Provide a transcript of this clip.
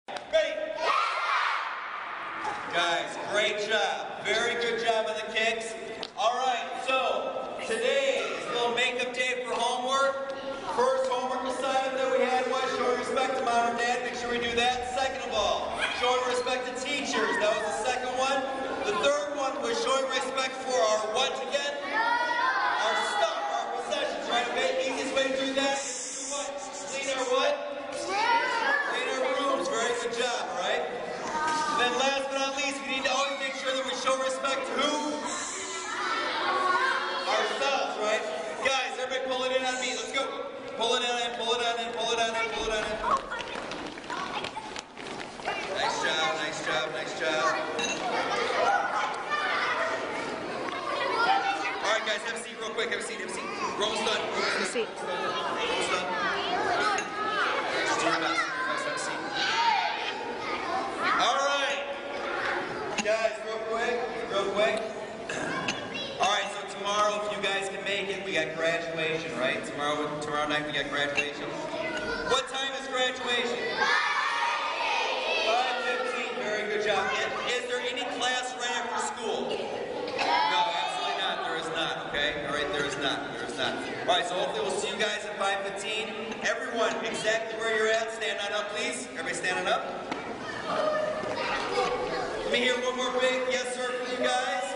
Ready? Guys, great job. Very good job on the kicks. All right, so today is a little makeup day for homework. First homework assignment that we had was showing respect to mom and dad. Make sure we do that. Second of all, showing respect to teachers. That was the second one. The third one was showing respect for our what again? Our stuff, our possessions, right? Okay, easiest way to do that is to what? Clean our what? Clean our rooms. Very good job, all right? And then last but not least, we need to always make sure that we show respect to who? Ourselves, right? Guys, everybody pull it in on me. Let's go. Pull it on in, pull it on in, pull it on in, pull it on in. Nice job, nice job, nice job. Alright guys, have a seat real quick, have a seat, have a seat. We're almost done. Have a seat. Almost done. Just do your best, have a seat. Alright. Guys, real quick. Alright, so tomorrow, if you guys can make it, we got graduation, right? Tomorrow night we got graduation. What time is graduation? 5:15. Very good job. Is there any class right after school? No, absolutely not. There is not, okay? Alright, there is not. There is not. Alright, so hopefully we'll see you guys at 5:15. Everyone, exactly where you're at, stand on up, please. Everybody standing up. Let me hear one more big yes, sir, from you guys.